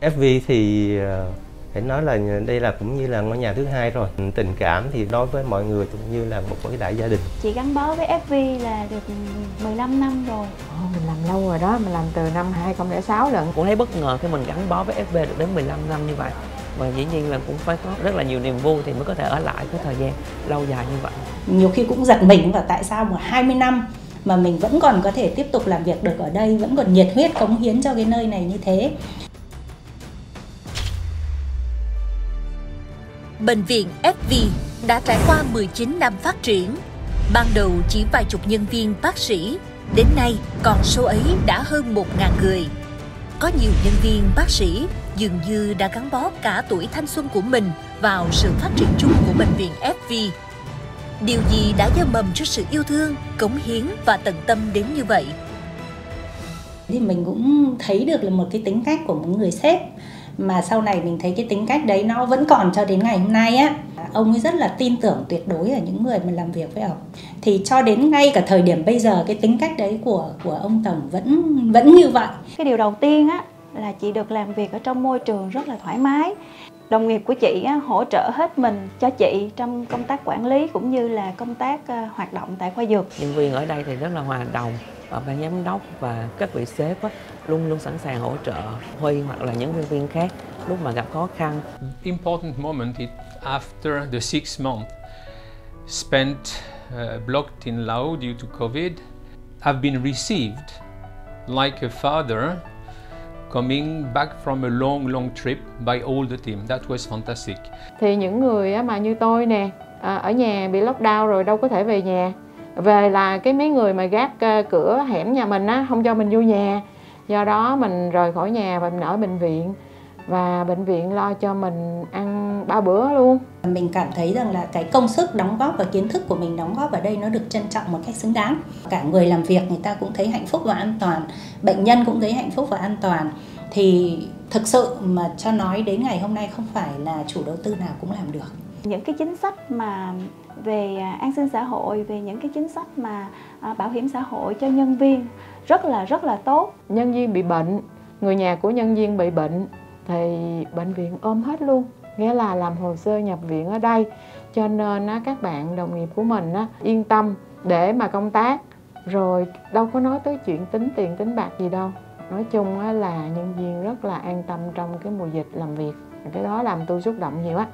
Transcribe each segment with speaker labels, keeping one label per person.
Speaker 1: FV thì phải nói là đây là cũng như là ngôi nhà thứ hai rồi. Tình cảm thì đối với mọi người cũng như là một cái đại gia đình.
Speaker 2: Chị gắn bó với FV là được 15 năm rồi.
Speaker 3: Mình làm lâu rồi đó, mình làm từ năm 2006 lận.
Speaker 4: Cũng thấy bất ngờ khi mình gắn bó với FV được đến 15 năm như vậy. Và dĩ nhiên là cũng phải có rất là nhiều niềm vui thì mới có thể ở lại cái thời gian lâu dài như vậy.
Speaker 5: Nhiều khi cũng giật mình và tại sao mà 20 năm mà mình vẫn còn có thể tiếp tục làm việc được ở đây, vẫn còn nhiệt huyết cống hiến cho cái nơi này như thế.
Speaker 6: Bệnh viện FV đã trải qua 19 năm phát triển. Ban đầu chỉ vài chục nhân viên bác sĩ, đến nay con số ấy đã hơn 1.000 người. Có nhiều nhân viên bác sĩ dường như đã gắn bó cả tuổi thanh xuân của mình vào sự phát triển chung của bệnh viện FV. Điều gì đã gieo mầm cho sự yêu thương, cống hiến và tận tâm đến như vậy?
Speaker 5: Thì mình cũng thấy được là một cái tính cách của một người sếp mà sau này mình thấy cái tính cách đấy nó vẫn còn cho đến ngày hôm nay á. Ông ấy rất là tin tưởng tuyệt đối ở những người mà làm việc với ông. Thì cho đến ngay cả thời điểm bây giờ cái tính cách đấy của ông Tổng vẫn như vậy.
Speaker 2: Cái điều đầu tiên á là chị được làm việc ở trong môi trường rất là thoải mái. Đồng nghiệp của chị á, hỗ trợ hết mình cho chị trong công tác quản lý cũng như là công tác hoạt động tại khoa dược.
Speaker 4: Nhân viên ở đây thì rất là hòa đồng, và ban giám đốc và các vị sếp á, luôn luôn sẵn sàng hỗ trợ Huy hoặc là những nhân viên khác lúc mà gặp khó khăn.
Speaker 7: Important moment is after the 6 months spent blocked in Laos due to COVID. I've been received like a father coming back from a long trip by all the team. That was fantastic.
Speaker 3: Thì những người mà như tôi nè, ở nhà bị lockdown rồi đâu có thể về nhà. Về là cái mấy người mà gác cửa hẻm nhà mình á, không cho mình vô nhà. Do đó mình rời khỏi nhà và mình ở bệnh viện. Và bệnh viện lo cho mình ăn 3 bữa luôn.
Speaker 5: Mình cảm thấy rằng là cái công sức đóng góp và kiến thức của mình đóng góp ở đây nó được trân trọng một cách xứng đáng. Cả người làm việc người ta cũng thấy hạnh phúc và an toàn, bệnh nhân cũng thấy hạnh phúc và an toàn. Thì thực sự mà cho nói đến ngày hôm nay không phải là chủ đầu tư nào cũng làm được.
Speaker 2: Những cái chính sách mà về an sinh xã hội, về những cái chính sách mà bảo hiểm xã hội cho nhân viên rất là tốt.
Speaker 3: Nhân viên bị bệnh, người nhà của nhân viên bị bệnh thì bệnh viện ôm hết luôn, nghĩa là làm hồ sơ nhập viện ở đây, cho nên các bạn đồng nghiệp của mình yên tâm để mà công tác, rồi đâu có nói tới chuyện tính tiền tính bạc gì đâu. Nói chung là nhân viên rất là an tâm trong cái mùa dịch làm việc, cái đó làm tôi xúc động nhiều á.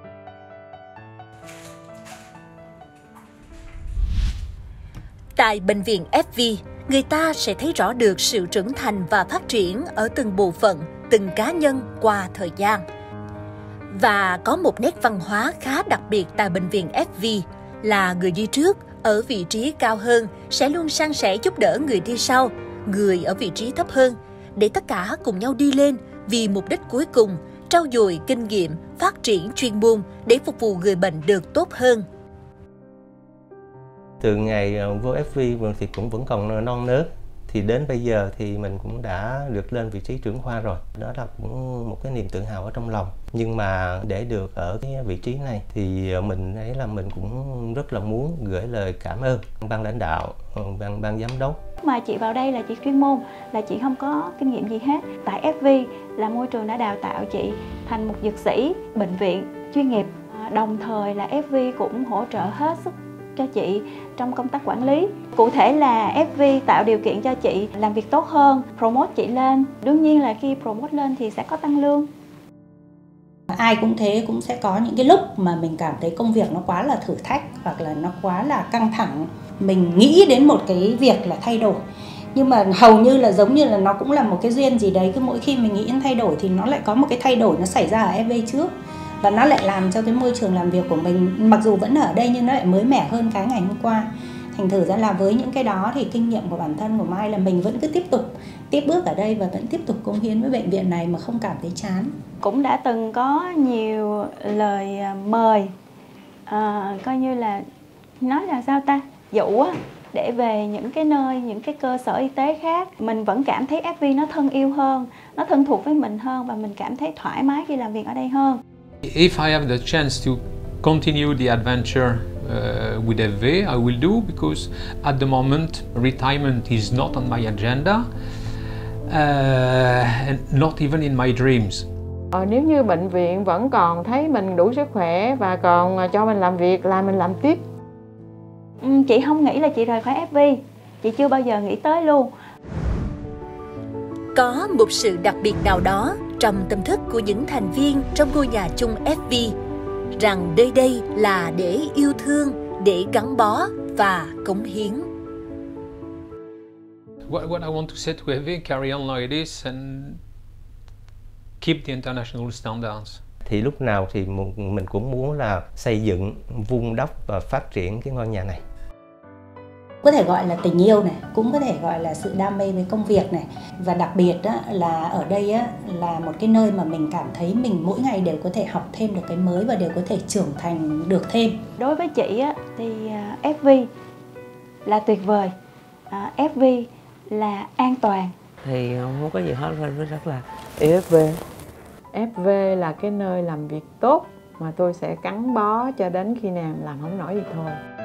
Speaker 6: Tại bệnh viện FV, người ta sẽ thấy rõ được sự trưởng thành và phát triển ở từng bộ phận, từng cá nhân qua thời gian. Và có một nét văn hóa khá đặc biệt tại bệnh viện FV là người đi trước ở vị trí cao hơn sẽ luôn san sẻ giúp đỡ người đi sau, người ở vị trí thấp hơn, để tất cả cùng nhau đi lên vì mục đích cuối cùng, trau dồi kinh nghiệm, phát triển chuyên môn để phục vụ người bệnh được tốt hơn.
Speaker 1: Từ ngày vô FV thì cũng vẫn còn non nớt, thì đến bây giờ thì mình cũng đã được lên vị trí trưởng khoa rồi. Đó là cũng một cái niềm tự hào ở trong lòng. Nhưng mà để được ở cái vị trí này thì mình cũng rất là muốn gửi lời cảm ơn ban lãnh đạo, ban giám đốc.
Speaker 2: Mà chị vào đây là chị chuyên môn, là chị không có kinh nghiệm gì hết. Tại FV là môi trường đã đào tạo chị thành một dược sĩ bệnh viện chuyên nghiệp. Đồng thời là FV cũng hỗ trợ hết sức cho chị trong công tác quản lý. Cụ thể là FV tạo điều kiện cho chị làm việc tốt hơn, promote chị lên. Đương nhiên là khi promote lên thì sẽ có tăng lương.
Speaker 5: Ai cũng thế, cũng sẽ có những cái lúc mà mình cảm thấy công việc nó quá là thử thách hoặc là nó quá là căng thẳng. Mình nghĩ đến một cái việc là thay đổi. Nhưng mà hầu như là giống như là nó cũng là một cái duyên gì đấy. Cứ mỗi khi mình nghĩ đến thay đổi thì nó lại có một cái thay đổi nó xảy ra ở FV trước. Và nó lại làm cho cái môi trường làm việc của mình mặc dù vẫn ở đây nhưng nó lại mới mẻ hơn cái ngày hôm qua. Thành thử ra là với những cái đó thì kinh nghiệm của bản thân của Mai là mình vẫn cứ tiếp bước ở đây và vẫn tiếp tục cống hiến với bệnh viện này mà không cảm thấy chán.
Speaker 2: Cũng đã từng có nhiều lời mời, coi như là nói là sao ta, dụ á, để về những cái nơi, những cái cơ sở y tế khác. Mình vẫn cảm thấy FV nó thân yêu hơn, nó thân thuộc với mình hơn và mình cảm thấy thoải mái khi làm việc ở đây hơn.
Speaker 7: If I have the chance to continue the adventure with FV, I will do, because at the moment retirement is not on my agenda. and not even in my dreams.
Speaker 3: Nếu như bệnh viện vẫn còn thấy mình đủ sức khỏe và còn cho mình làm việc là mình làm tiếp.
Speaker 2: Chị không nghĩ là chị rời khỏi FV, chị chưa bao giờ nghĩ tới luôn.
Speaker 6: Có một sự đặc biệt nào đó trong tâm thức của những thành viên trong ngôi nhà chung FV, rằng nơi đây là để yêu thương, để gắn bó và cống hiến.
Speaker 7: What I want to say to FV, carry on like this and keep the international standards.
Speaker 1: Thì lúc nào thì mình cũng muốn là xây dựng, vun đắp và phát triển cái ngôi nhà này.
Speaker 5: Có thể gọi là tình yêu này, cũng có thể gọi là sự đam mê với công việc này. Và đặc biệt là ở đây là một cái nơi mà mình cảm thấy mình mỗi ngày đều có thể học thêm được cái mới và đều có thể trưởng thành được thêm.
Speaker 2: Đối với chị thì FV là tuyệt vời, FV là an toàn.
Speaker 4: Thì không có gì hết, rất là yêu FV.
Speaker 3: FV là cái nơi làm việc tốt mà tôi sẽ gắn bó cho đến khi nào làm không nổi thì thôi.